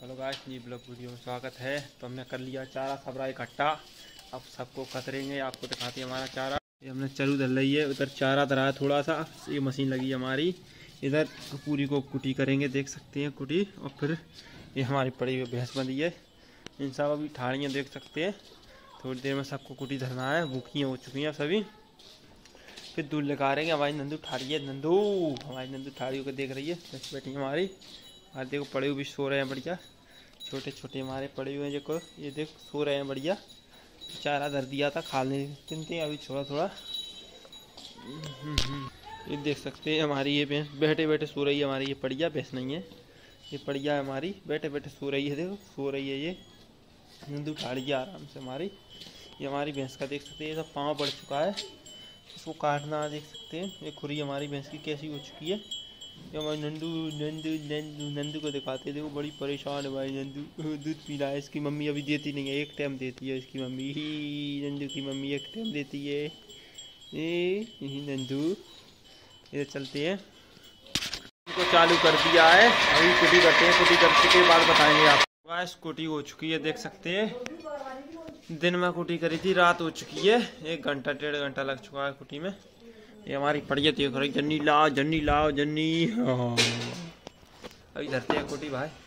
Hello guys, new blog video में स्वागत है। तो हमने कर लिया चारा सबरा इकट्ठा। अब सबको कतरेंगे, आपको दिखाते हैं हमारा चारा। ये हमने चरू धर ली है, उधर चारा धरा है थोड़ा सा। ये मशीन लगी है हमारी, इधर पूरी को कुटी करेंगे, देख सकते हैं कुटी। और फिर ये हमारी पड़ी हुई भैंस बंधी है, इन सब अभी ठाड़ियाँ देख सकते हैं। थोड़ी देर में सबको कुटी धरना है, भूखियाँ हो चुकी हैं सभी। फिर दूध लगा रहेंगे। हमारी नंदू ठाड़ी है, नंदू हमारी नंदू ठाड़ियों को देख रही है, बस बैठी हमारी। और देखो पड़े हुए भी सो रहे हैं बढ़िया, छोटे छोटे हमारे पड़े हुए हैं। देखो ये देखो सो रहे हैं बढ़िया। चारा धर दिया था, खाने तिनते अभी थोड़ा थोड़ा। ये देख सकते हैं हमारी ये भैंस बैठे बैठे सो रही है। हमारी ये पड़िया भैंस नहीं है, ये पड़िया है हमारी, बैठे बैठे सो रही है। देखो सो रही है ये नंदू ठाड़ी है आराम से हमारी। ये हमारी भैंस का देख सकते हैं, ये सब पाँव बढ़ चुका है, इसको काटना देख सकते हैं। ये खुरी हमारी भैंस की कैसी हो चुकी है। ये हमारी नंदू नंदू नंदू नंदू को दिखाते हैं, देखो बड़ी परेशान है भाई नंदू। दूध पी रहा है, इसकी मम्मी अभी देती नहीं है, एक टाइम देती है इसकी मम्मी ही। नंदू की मम्मी एक टाइम देती है। यही नंदू। इधर चलते हैं, इनको चालू कर दिया है, अभी कुटी करते हैं। कुटी करने के बाद बताएंगे आपको। गाइस कुटी हो चुकी है, देख सकते हैं। दिन में कुटी करी थी, रात हो चुकी है, 1 घंटा 1.5 घंटा लग चुका है कुटी में। ये हमारी पड़िया देख रही, जन्नी लाओ जन्नी लाओ जन्नी। अभी धरते हैं कुटी भाई।